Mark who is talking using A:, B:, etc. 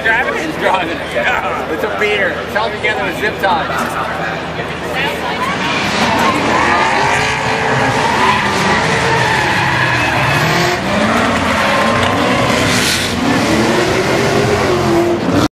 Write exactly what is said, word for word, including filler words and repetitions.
A: driving it?
B: He's driving it.
A: Yeah.
B: It's a beer. It's held together with zip ties.